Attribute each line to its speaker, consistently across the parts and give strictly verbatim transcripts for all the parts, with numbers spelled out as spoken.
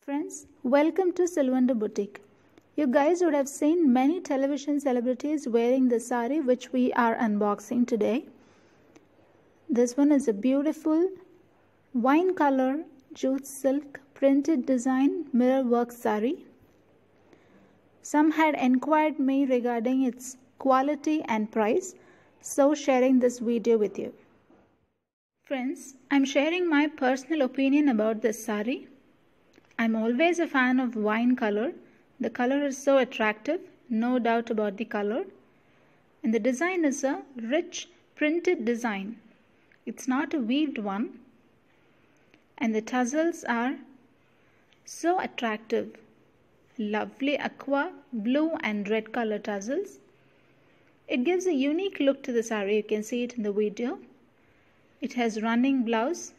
Speaker 1: Friends, welcome to Silvanda Boutique. You guys would have seen many television celebrities wearing the sari which we are unboxing today. This one is a beautiful wine color jute silk printed design mirror work sari. Some had enquired me regarding its quality and price, so sharing this video with you. Friends, I'm sharing my personal opinion about this sari. I'm always a fan of wine color. The color is so attractive, no doubt about the color. And the design is a rich printed design. It's not a weaved one. And the tassels are so attractive. Lovely aqua, blue and red color tassels. It gives a unique look to the sari. You can see it in the video. It has running blouse.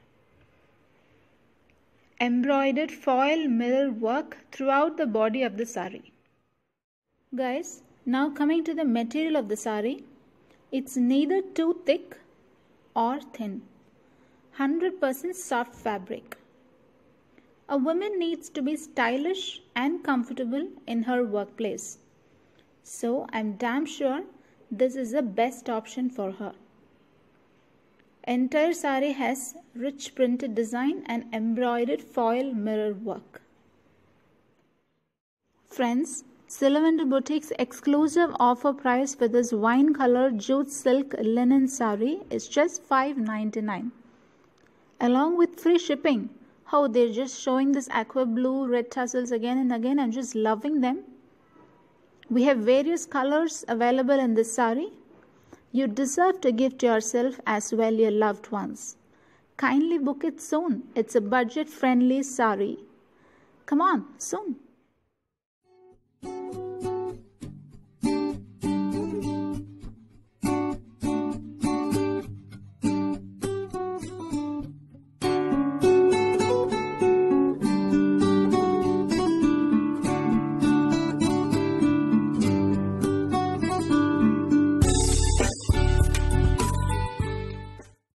Speaker 1: Embroidered foil mirror work throughout the body of the sari. Guys, now coming to the material of the sari, it's neither too thick or thin. one hundred percent soft fabric. A woman needs to be stylish and comfortable in her workplace. So I'm damn sure this is the best option for her. Entire sari has rich printed design and embroidered foil mirror work. Friends, Silvanda Boutique's exclusive offer price for this wine color jute silk linen sari is just five ninety-nine. Along with free shipping. Oh, they're just showing this aqua blue red tassels again and again. I'm just loving them. We have various colors available in this sari. You deserve to gift yourself as well your loved ones. Kindly book it soon. It's a budget-friendly sari. Come on, soon.